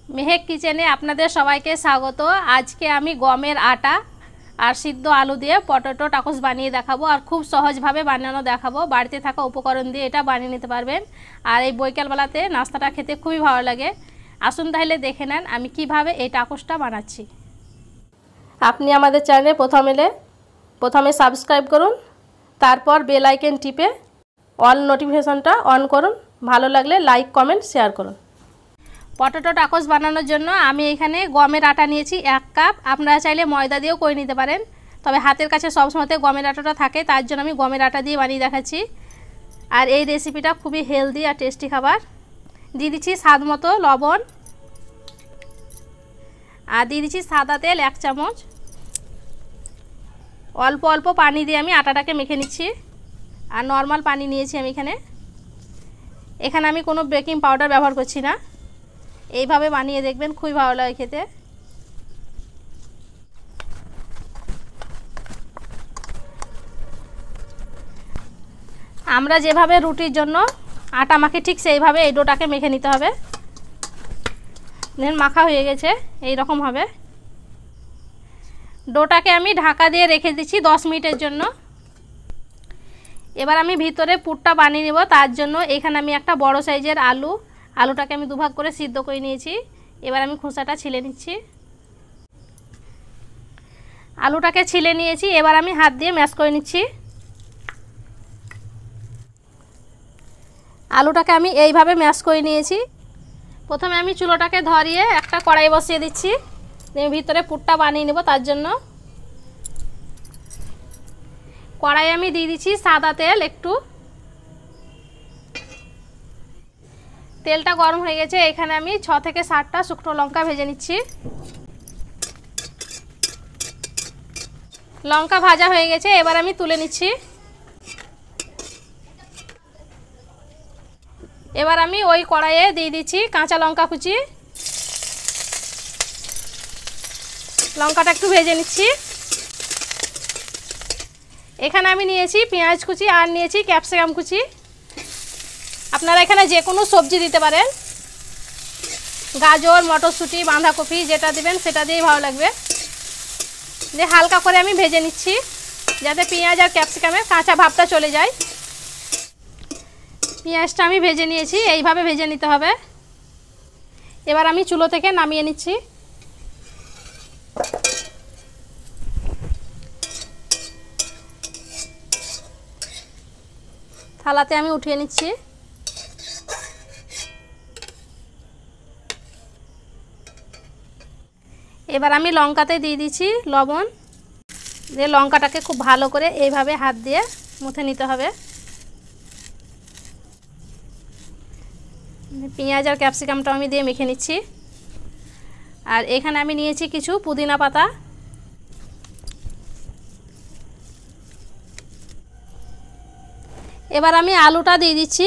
মেহেক কিচেনে আপনাদের সবাইকে স্বাগত। আজকে আমি গমের আটা আর সিদ্ধ আলু দিয়ে পটেটো টাকোস বানিয়ে দেখাবো, আর খুব সহজভাবে বানানো দেখাবো। বাড়িতে থাকা উপকরণ দিয়ে এটা বানিয়ে নিতে পারবেন, আর এই বৈকালবেলাতে নাস্তাটা খেতে খুবই ভালো লাগে। আসুন তাহলে দেখে নেন আমি কিভাবে এই টাকোসটা বানাচ্ছি। আপনি আমাদের চ্যানেলে প্রথমে সাবস্ক্রাইব করুন, তারপর বেল আইকন টিপে অল নোটিফিকেশনটা অন করুন। ভালো লাগলে লাইক কমেন্ট শেয়ার করুন। পটেটো টাকোস বানানোর জন্য আমি এখানে গমের আটা নিয়েছি 1 কাপ। আপনারা চাইলে ময়দা দিয়েও করে নিতে পারেন, তবে হাতের কাছে সবসময়তে গমের আটাটা থাকে, তার জন্য আমি গমের আটা দিয়ে বানিয়ে দেখাচ্ছি। আর এই রেসিপিটা খুবই হেলদি আর টেস্টি খাবার। দিয়ে দিচ্ছি স্বাদ মতো লবণ, আর দিয়ে দিচ্ছি সাদা তেল 1 চামচ। অল্প অল্প পানি দিয়ে আমি আটাটাকে মেখে নিচ্ছি, আর নর্মাল পানি নিয়েছি আমি এখানে আমি কোনো বেকিং পাউডার ব্যবহার করছি না। এইভাবে বানিয়ে দেখবেন, খুবই ভালো লাগে খেতে। আমরা যেভাবে রুটির জন্য আটা মাখি ঠিক সেইভাবে এই ডোটাকে মেখে নিতে হবে। দেখুন মাখা হয়ে গেছে, এই রকম হবে। ডোটাকে আমি ঢাকা দিয়ে রেখে দিচ্ছি 10 মিনিটের জন্য। এবার আমি ভিতরে পুরটা বানিয়ে নেব। তার জন্য এখানে আমি একটা বড় সাইজের আলুটাকে আমি দুভাগ করে সিদ্ধ করে নিয়েছি। এবার আমি খোসাটা ছিলে নিচ্ছি। আলুটাকে ছিলে নিয়েছি, এবার আমি হাত দিয়ে ম্যাশ করে নিচ্ছি। আলুটাকে আমি এইভাবে ম্যাশ করে নিয়েছি। প্রথমে আমি চুলোটাকে ধরিয়ে একটা কড়াই বসিয়ে দিচ্ছি, ভিতরে পুরটা বানিয়ে নেব। তার জন্য কড়াই আমি দিয়ে দিচ্ছি সাদা তেল একটু। তেলটা গরম হয়ে গেছে, এখানে আমি 6 থেকে 7টা শুকনো লঙ্কা ভেজে নিচ্ছি। লঙ্কা ভাজা হয়ে গেছে, এবার আমি তুলে নিচ্ছি। এবার আমি ওই কড়াইয়ে দিয়ে দিচ্ছি কাঁচা লঙ্কা কুচি। লঙ্কাটা একটু ভেজে নিচ্ছি। এখানে আমি নিয়েছি পেঁয়াজ কুচি আর নিয়েছি ক্যাপসিকাম কুচি। আপনারা এখানে যে কোনো সবজি দিতে পারেন, গাজর, মটরশুঁটি, বাঁধাকপি, যেটা দিবেন সেটা দিয়েই ভালো লাগবে। দিয়ে হালকা করে আমি ভেজে নিচ্ছি, যাতে পেঁয়াজ আর ক্যাপসিকামের কাঁচা ভাবটা চলে যায়। পেঁয়াজটা আমি ভেজে নিয়েছি, এইভাবে ভেজে নিতে হবে। এবার আমি চুলো থেকে নামিয়ে নিচ্ছি। থালাতে আমি উঠিয়ে নিচ্ছি। এবার আমি লঙ্কাতে দিয়ে দিচ্ছি লবণ। দিয়ে লঙ্কাটাকে খুব ভালো করে এইভাবে হাত দিয়ে মুথে নিতে হবে। পেঁয়াজ আর ক্যাপসিকামটা আমি দিয়ে মেখে নিচ্ছি। আর এখানে আমি নিয়েছি কিছু পুদিনা পাতা। এবার আমি আলুটা দিয়ে দিচ্ছি।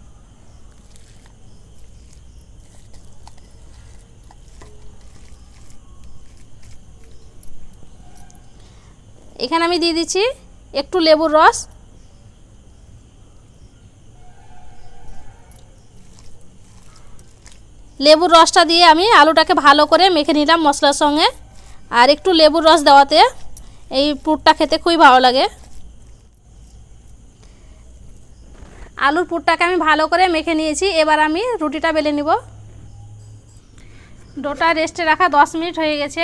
এখানে আমি দিয়ে দিচ্ছি একটু লেবুর রস। লেবুর রসটা দিয়ে আমি আলুটাকে ভালো করে মেখে নিলাম মশলার সঙ্গে। আর একটু লেবুর রস দেওয়াতে এই পুরটা খেতে খুবই ভালো লাগে। আলুর পুরটাকে আমি ভালো করে মেখে নিয়েছি। এবার আমি রুটিটা বেলে নিব। ডোটা রেস্টে রাখা 10 মিনিট হয়ে গেছে।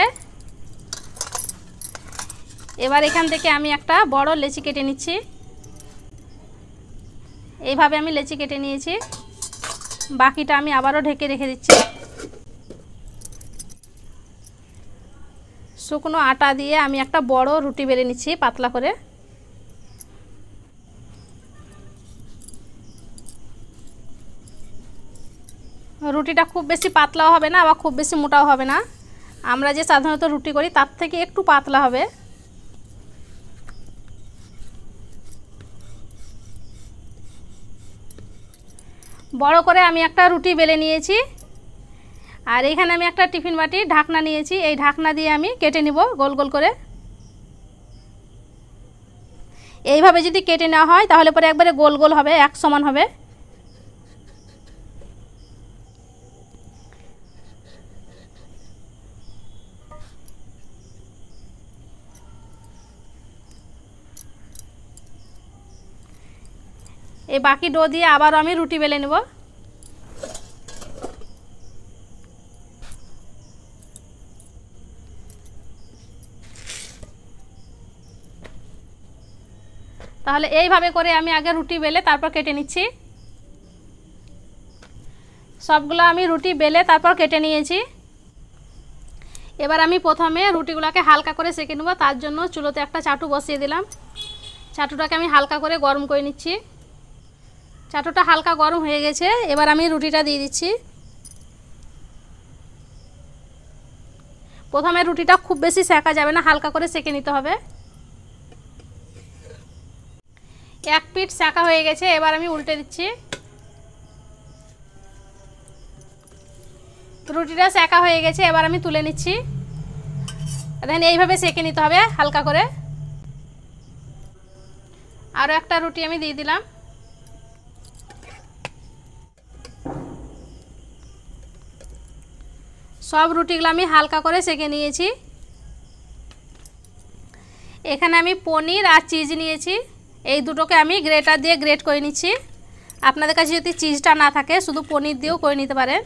এবার এখান থেকে আমি একটা বড় লেচি কেটে নিচ্ছি। এইভাবে আমি লেচি কেটে নিয়েছি। বাকিটা আমি আবারও ঢেকে রেখে দিচ্ছি। শুকনো আটা দিয়ে আমি একটা বড় রুটি বেলে নিচ্ছি পাতলা করে। রুটিটা খুব বেশি পাতলাও হবে না, আবার খুব বেশি মোটাও হবে না। আমরা যে সাধারণত রুটি করি তার থেকে একটু পাতলা হবে। বড় করে আমি একটা রুটি বেলে নিয়েছি। আর এখানে আমি একটা টিফিন বাটির ঢাকনা নিয়েছি। এই ঢাকনা দিয়ে আমি কেটে নিব গোল গোল করে। এইভাবে যদি কেটে নেওয়া হয় তাহলে পরে একবারে গোল গোল হবে, এক সমান হবে। এই বাকি ডো দিয়ে আবারও আমি রুটি বেলে নেব। তাহলে এইভাবে করে আমি আগে রুটি বেলে তারপর কেটে নিচ্ছি। সবগুলো আমি রুটি বেলে তারপর কেটে নিয়েছি। এবার আমি প্রথমে রুটিগুলোকে হালকা করে সেঁকে নেব। তার জন্য চুলোতে একটা চাটু বসিয়ে দিলাম। চাটুটাকে আমি হালকা করে গরম করে নিচ্ছি। চাটুটা হালকা গরম হয়ে গেছে, এবার আমি রুটিটা দিয়ে দিচ্ছি। প্রথমে রুটিটা খুব বেশি সেঁকা যাবে না, হালকা করে সেঁকে নিতে হবে। এক পিঠ সেঁকা হয়ে গেছে, এবার আমি উল্টে দিচ্ছি। রুটিটা সেঁকা হয়ে গেছে, এবার আমি তুলে নিচ্ছি। দেখেন এইভাবে সেঁকে নিতে হবে হালকা করে। আরও একটা রুটি আমি দিয়ে দিলাম। সব রুটিগুলো আমি হালকা করে সেঁকে নিয়েছি। এখানে আমি পনির আর চিজ নিয়েছি, এই দুটোকে আমি গ্রেটার দিয়ে গ্রেট করে নিচ্ছি। আপনাদের কাছে যদি চিজটা না থাকে শুধু পনির দিয়েও করে নিতে পারেন।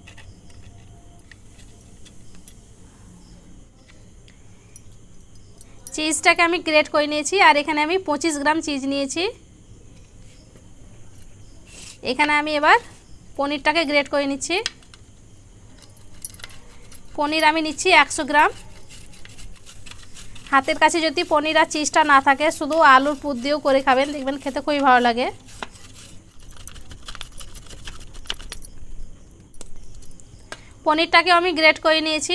চিজটাকে আমি গ্রেট করে নিয়েছি, আর এখানে আমি 25 গ্রাম চিজ নিয়েছি। এখানে আমি এবার পনিরটাকে গ্রেট করে নিচ্ছি। পনির আমি নিচ্ছি 100 গ্রাম। হাতের কাছে যদি পনির আর চিজটা না থাকে শুধু আলুর পুর দিয়েও করে খাবেন, দেখবেন খেতে খুবই ভালো লাগে। পনিরটাকেও আমি গ্রেট করে নিয়েছি।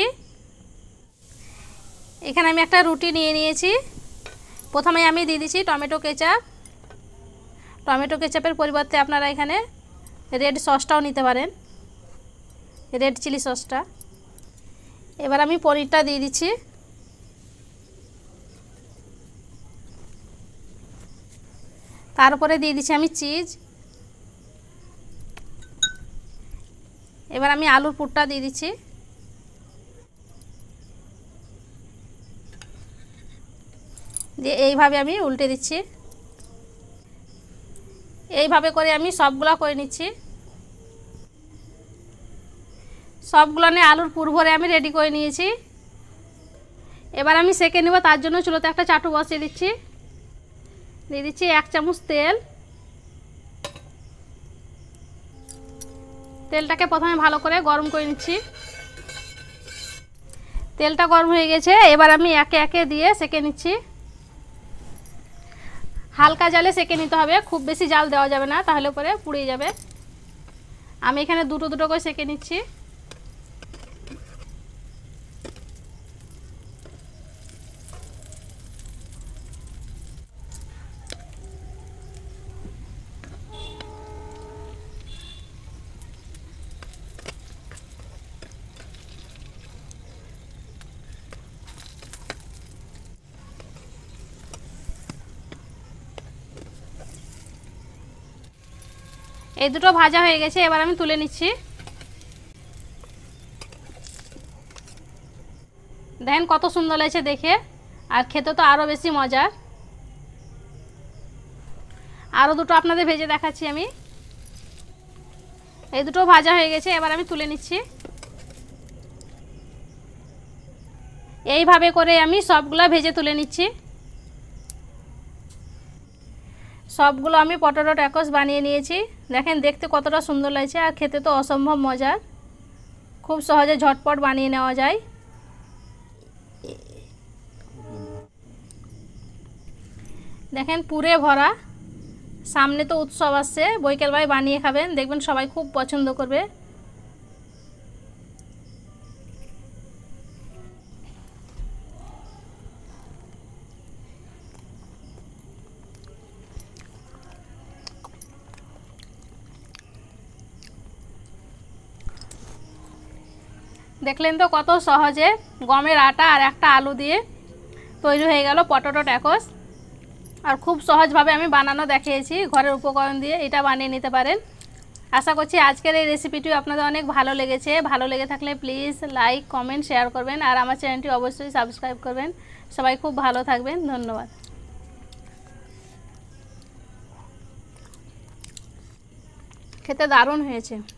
এখানে আমি একটা রুটি নিয়ে নিয়েছি। প্রথমে আমি দিয়ে দিচ্ছি টমেটো কেচাপ। টমেটো কেচাপের পরিবর্তে আপনারা এখানে রেড সসটাও নিতে পারেন, রেড চিলি সসটা। এবার আমি পনিরটা দিয়ে দিচ্ছি। তারপরে দিয়ে দিচ্ছি আমি চিজ। এবার আমি আলুর পুরটা দিয়ে দিচ্ছি। দিয়ে এইভাবে আমি উল্টে দিচ্ছি। এইভাবে করে আমি সবগুলো করে নিচ্ছি। সবগুলো নিয়ে আলুর পুর ভরে আমি রেডি করে নিয়েছি। এবার আমি সেঁকে নেব, তার জন্য চুলোতে একটা চাটু বসিয়ে দিচ্ছি। দিয়ে দিচ্ছি 1 চামচ তেল। তেলটাকে প্রথমে ভালো করে গরম করে নিচ্ছি। তেলটা গরম হয়ে গেছে, এবার আমি একে একে দিয়ে সেঁকে নিচ্ছি। হালকা জালে সেঁকে নিতে হবে, খুব বেশি জাল দেওয়া যাবে না, তাহলে পরে পুড়ে যাবে। আমি এখানে দুটো দুটো করে সেঁকে নিচ্ছি। এই দুটো ভাজা হয়ে গেছে, এবার আমি তুলে নিচ্ছি। দেখেন কত সুন্দর লাগছে দেখে, আর খেতে তো আরও বেশি মজার। আরও দুটো আপনাদের ভেজে দেখাচ্ছি আমি। এই দুটো ভাজা হয়ে গেছে, এবার আমি তুলে নিচ্ছি। এইভাবে করে আমি সবগুলো ভেজে তুলে নিচ্ছি। সবগুলো আমি পটেটো ট্যাকোস বানিয়ে নিয়েছি। দেখেন দেখতে কতটা সুন্দর লাগছে, আর খেতে তো অসম্ভব মজার। খুব সহজে ঝটপট বানিয়ে নেওয়া যায়। দেখেন পুরে ভরা, সামনে তো উৎসব আসছে, বিকেলবেলায় বানিয়ে খাবেন, দেখবেন সবাই খুব পছন্দ করবে। দেখলেন তো কত সহজে গমের আটা আর একটা আলু দিয়ে তৈরি হয়ে গেল পটেটো ট্যাকোস। আর খুব সহজভাবে আমি বানানো দেখিয়েছি, ঘরের উপকরণ দিয়ে এটা বানিয়ে নিতে পারেন। আশা করছি আজকের এই রেসিপিটি আপনাদের অনেক ভালো লেগেছে। ভালো লেগে থাকলে প্লিজ লাইক, কমেন্ট, শেয়ার করবেন, আর আমার চ্যানেলটি অবশ্যই সাবস্ক্রাইব করবেন। সবাই খুব ভালো থাকবেন, ধন্যবাদ। খেতে দারুণ হয়েছে।